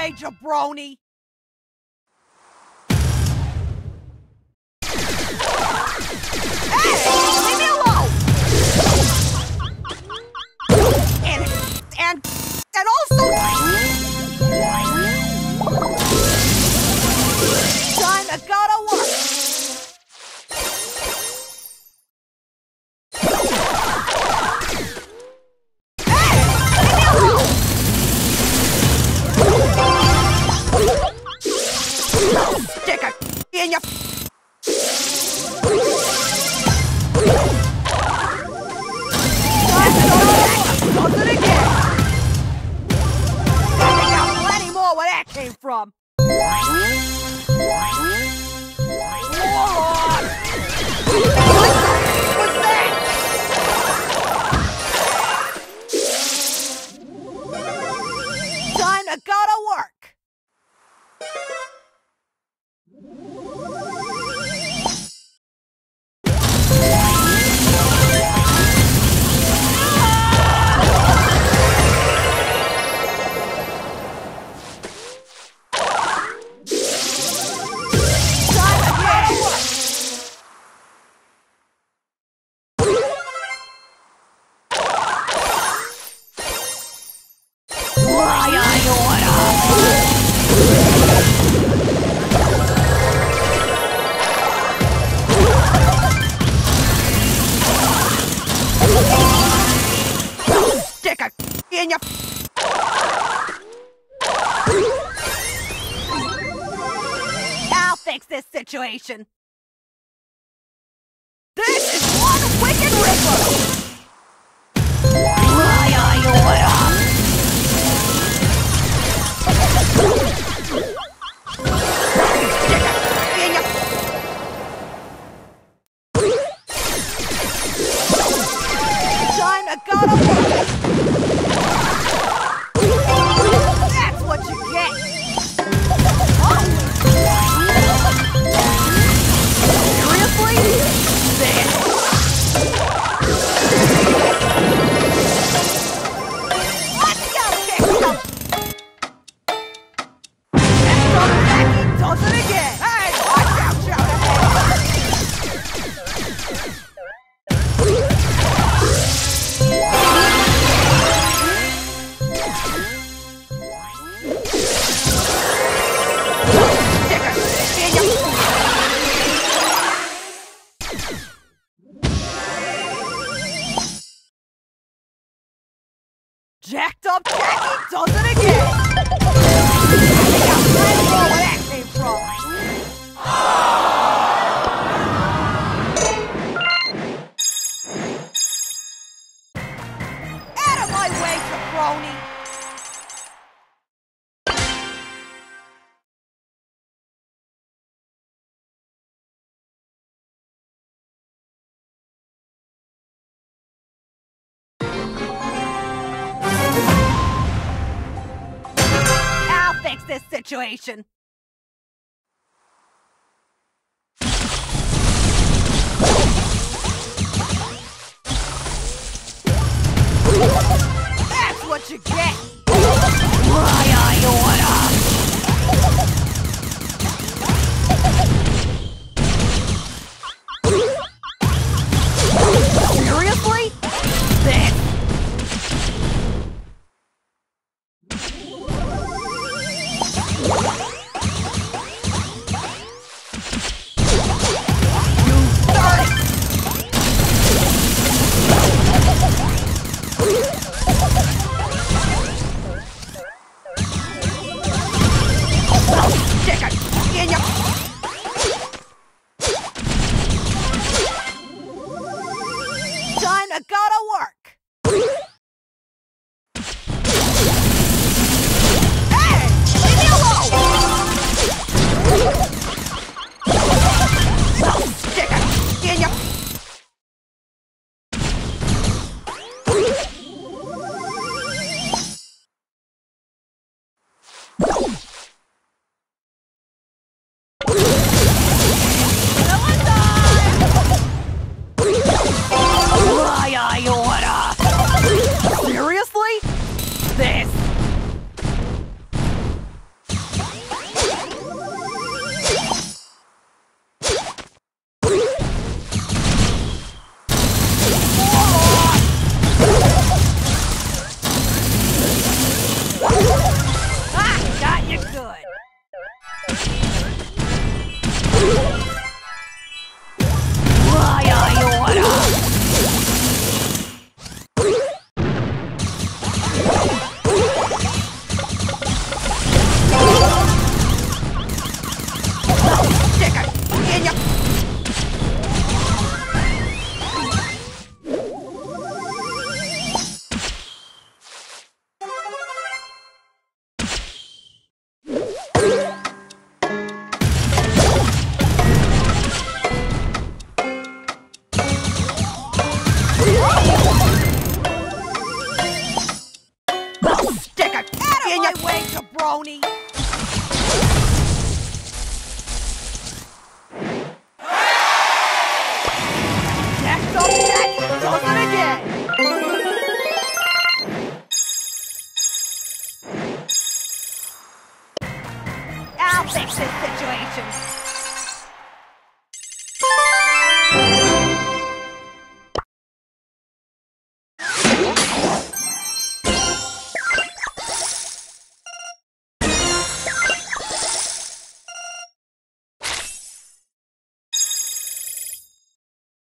way, jabroni! Hey! Leave me alone! And also... Time to go to work! Hey! Leave me alone! Stick a in your... Does it again! I got plenty more where that came from! Moron! What's that? Time to go to work! Stick a in your... I'll fix this situation. This is one wicked ripper! Time to go to work! That's what you get! Seriously? Let's go kick some! That's so tacky, does it again! Hey, watch out, shout Jacked up Jackie does it again! I got plenty more where that came from! Out of my way, jabroni! Fix this situation. That's what you get. Why are you Seriously? This. Time to go to work! Hey! Leave me alone! Stick it in your... Seriously? This. phony. Next up, Jackie does it again. I'll fix this situation.